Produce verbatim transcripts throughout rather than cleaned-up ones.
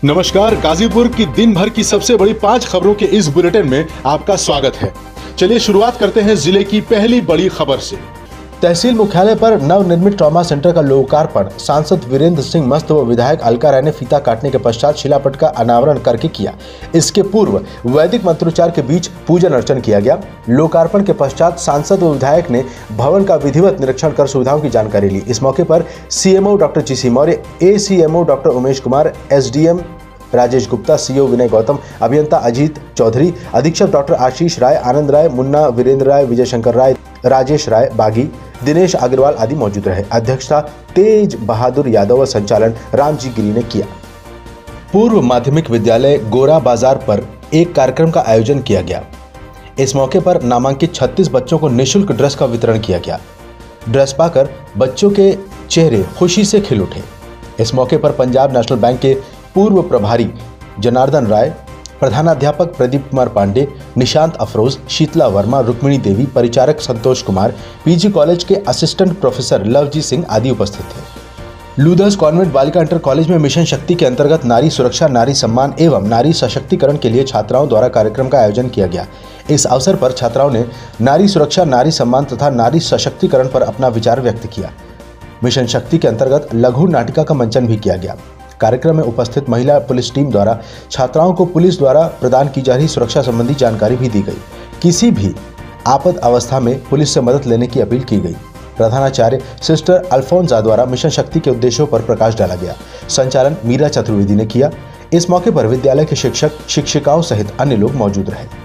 नमस्कार, गाजीपुर की दिन भर की सबसे बड़ी पांच खबरों के इस बुलेटिन में आपका स्वागत है। चलिए शुरुआत करते हैं जिले की पहली बड़ी खबर से। तहसील मुख्यालय पर नवनिर्मित ट्रॉमा सेंटर का लोकार्पण सांसद वीरेंद्र सिंह मस्त व विधायक अलका राय ने फीता काटने के पश्चात शिलापट का अनावरण करके किया। इसके पूर्व वैदिक मंत्रोच्चार के बीच पूजन अर्चन किया गया। लोकार्पण के पश्चात सांसद व विधायक ने भवन का विधिवत निरीक्षण कर सुविधाओं की जानकारी ली। इस मौके पर CMO doctor GC Maurya, ACMO doctor Umesh Kumar, SDM Rajesh Gupta, CO Vinay Gautam, अभियंता अजीत चौधरी, अधीक्षक डॉक्टर आशीष राय, आनंद राय, मुन्ना, वीरेंद्र राय, विजय शंकर राय, राजेश राय बागी, दिनेश अग्रवाल आदि मौजूद रहे। अध्यक्षता तेज बहादुर यादव व संचालन रामजी गिरी ने किया। पूर्व माध्यमिक विद्यालय गोरा बाजार पर एक कार्यक्रम का आयोजन किया गया। इस मौके पर नामांकित छत्तीस बच्चों को निःशुल्क ड्रेस का वितरण किया गया। ड्रेस पाकर बच्चों के चेहरे खुशी से खिल उठे। इस मौके पर पंजाब नेशनल बैंक के पूर्व प्रभारी जनार्दन राय, प्रधानाध्यापक प्रदीप कुमार पांडे, निशांत अफरोज, शीतला वर्मा, रुक्मिणी देवी, परिचारक संतोष कुमार, पीजी कॉलेज के असिस्टेंट प्रोफेसर लवजी सिंह आदि उपस्थित थे। लूदर्स कॉन्वेंट बालिका इंटर कॉलेज में मिशन शक्ति के अंतर्गत नारी सुरक्षा, नारी सम्मान एवं नारी सशक्तिकरण के लिए छात्राओं द्वारा कार्यक्रम का आयोजन किया गया। इस अवसर पर छात्राओं ने नारी सुरक्षा, नारी सम्मान तथा नारी सशक्तिकरण पर अपना विचार व्यक्त किया। मिशन शक्ति के अंतर्गत लघु नाटिका का मंचन भी किया गया। कार्यक्रम में उपस्थित महिला पुलिस टीम द्वारा छात्राओं को पुलिस द्वारा प्रदान की जा रही सुरक्षा संबंधी जानकारी भी दी गई। किसी भी आपात अवस्था में पुलिस से मदद लेने की अपील की गई। प्रधानाचार्य सिस्टर अल्फोंसा द्वारा मिशन शक्ति के उद्देश्यों पर प्रकाश डाला गया। संचालन मीरा चतुर्वेदी ने किया। इस मौके पर विद्यालय के शिक्षक, शिक्षिकाओं सहित अन्य लोग मौजूद रहे।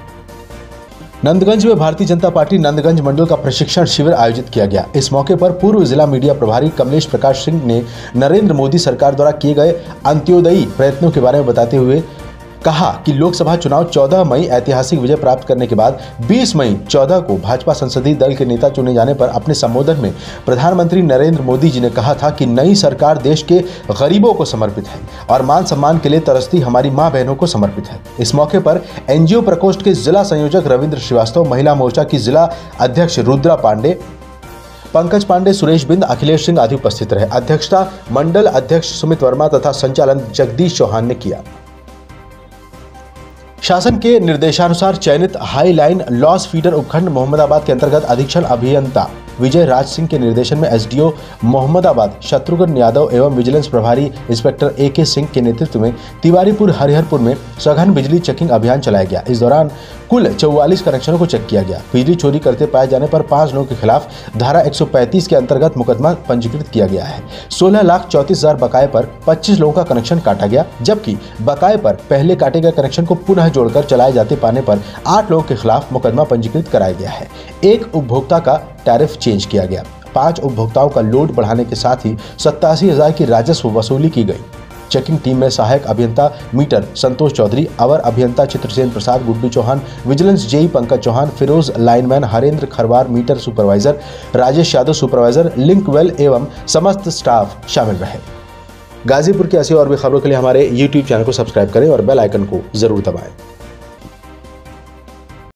नंदगंज में भारतीय जनता पार्टी नंदगंज मंडल का प्रशिक्षण शिविर आयोजित किया गया। इस मौके पर पूर्व जिला मीडिया प्रभारी कमलेश प्रकाश सिंह ने नरेंद्र मोदी सरकार द्वारा किए गए अंत्योदयी प्रयत्नों के बारे में बताते हुए कहा कि लोकसभा चुनाव चौदह मई ऐतिहासिक विजय प्राप्त करने के बाद बीस मई चौदह को भाजपा संसदीय दल के नेता चुने जाने पर अपने संबोधन में प्रधानमंत्री नरेंद्र मोदी जी ने कहा था कि नई सरकार देश के गरीबों को समर्पित है और मान सम्मान के लिए तरसती हमारी मां बहनों को समर्पित है। इस मौके पर एनजीओ प्रकोष्ठ के जिला संयोजक रविंद्र श्रीवास्तव, महिला मोर्चा की जिला अध्यक्ष रुद्रा पांडे, पंकज पांडे, सुरेश बिंद, अखिलेश सिंह आदि उपस्थित रहे। अध्यक्षता मंडल अध्यक्ष सुमित वर्मा तथा संचालन जगदीश चौहान ने किया। शासन के निर्देशानुसार चयनित हाई लाइन लॉस फीडर उपखंड मोहम्मदाबाद के अंतर्गत अधीक्षण अभियंता विजय राज सिंह के निर्देशन में एसडीओ मोहम्मदाबाद शत्रुघ्न यादव एवं विजिलेंस प्रभारी इंस्पेक्टर ए के सिंह के नेतृत्व में तिवारीपुर हरिहरपुर में सघन बिजली चेकिंग अभियान चलाया गया। इस दौरान कुल चौवालीस कनेक्शनों को चेक किया गया। बिजली चोरी करते पाए जाने पर पांच लोगों के खिलाफ धारा एक सौ पैंतीस के अंतर्गत मुकदमा पंजीकृत किया गया है। सोलह लाख चौतीस हजार बकाये पर पच्चीस लोगों का कनेक्शन काटा गया, जबकि बकाये पर पहले काटे गए कनेक्शन को पुनः जोड़कर चलाए जाते पाने पर आठ लोगों के खिलाफ मुकदमा पंजीकृत कराया गया है। एक उपभोक्ता का टैरिफ चेंज किया गया। पांच उपभोक्ताओं का लोड बढ़ाने के साथ ही सत्तासी हजार की राजस्व वसूली की गई। चेकिंग टीम में सहायक अभियंता मीटर संतोष चौधरी, अवर अभियंता Chitrasen Prasad, Guddu Chauhan, vigilance JE Pankaj Chauhan, Firoz lineman, Harendra Kharwar meter supervisor, Rajesh Yadav supervisor, Linkwell एवं समस्त स्टाफ शामिल रहे। गाजीपुर की ऐसी और भी खबरों के लिए हमारे यूट्यूब चैनल को सब्सक्राइब करें और बेल आइकन को जरूर दबाएं।